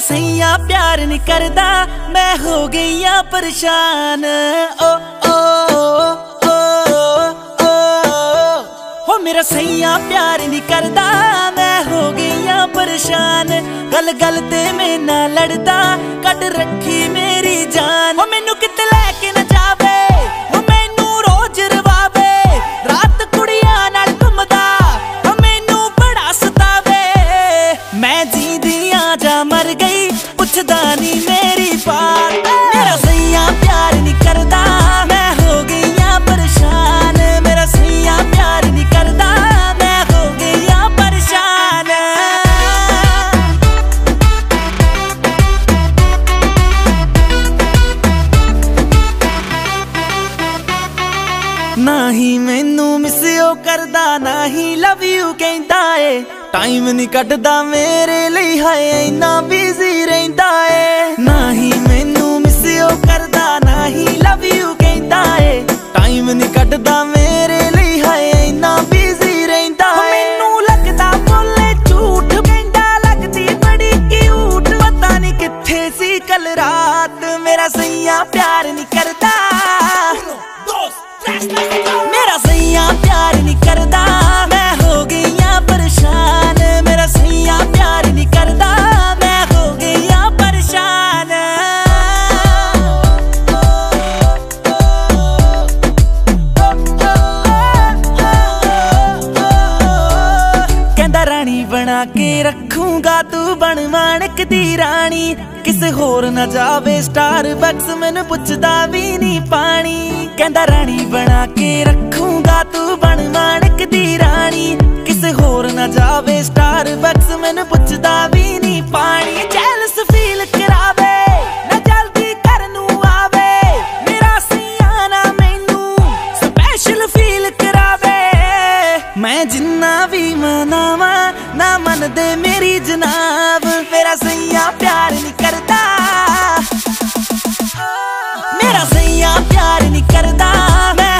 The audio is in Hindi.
सैया प्यार नहीं करदा, मैं हो गई परेशान। ओ ओ ओ ओ हो मेरा सैया प्यार नहीं करदा, मैं हो गई परेशान। गल गल ते मैं ना लड़दा, कट रखी मेरी जान। हो मैनू किते लैके ना जावे, हो मैनू रोज रवावे, रात कुड़ियां नाल घुमदा, हो मैनू बड़ा सतावे। मैं जींदी जा मर गई, पुछदा नहीं मेरी बात। मेरा सैया प्यार नहीं करदा, मैं हो गई परेशान। मेरा सैया प्यार नहीं करदा, मैं हो गई परेशान। ना ही मैनू मिसियो करदा, ना ही लव यू कहंदा ए। टाइम नहीं कटदा मेरे लिए, हाय इन्ना बिजी रहिंदा ए। ना ही मैनू मिसियो करदा, ना ही लव यू कहंदा ए। टाइम नहीं कटदा मेरे लिए, हाय इन्ना बिजी रहिंदा ए। मैनू लगदा बोले झूठ, कहंदा लगदी बड़ी क्यूट। पता नहीं किथे सी कल रात, मेरा सैया प्यार नहीं करदा। मेरा सैया प्यार नहीं करदा, मैं हो गई परेशान। मेरा सैया प्यार नहीं करदा, मैं हो गई परेशान। कहंदा रानी बना के रखूंगा, तू बन माणक दी रानी। किसे होर ना जावे स्टारबक्स, मैनू पुछदा भी नहीं पानी। कहंदा रानी बना के रखूंगा, तू बन माणक दी रानी। किसे होर ना जावे स्टारबक्स, मैनू पुछदा भी नहीं पानी। जेलस फील करावे ना जल्दी घर नू आवे, मेरा सैया ना मैनू स्पेशल फील करावे। मैं जिन्ना भी मनावा ना मन दे मेरी जनाब। मेरा सैया प्यार नहीं करदा, मेरा सैया प्यार नहीं करदा, मैं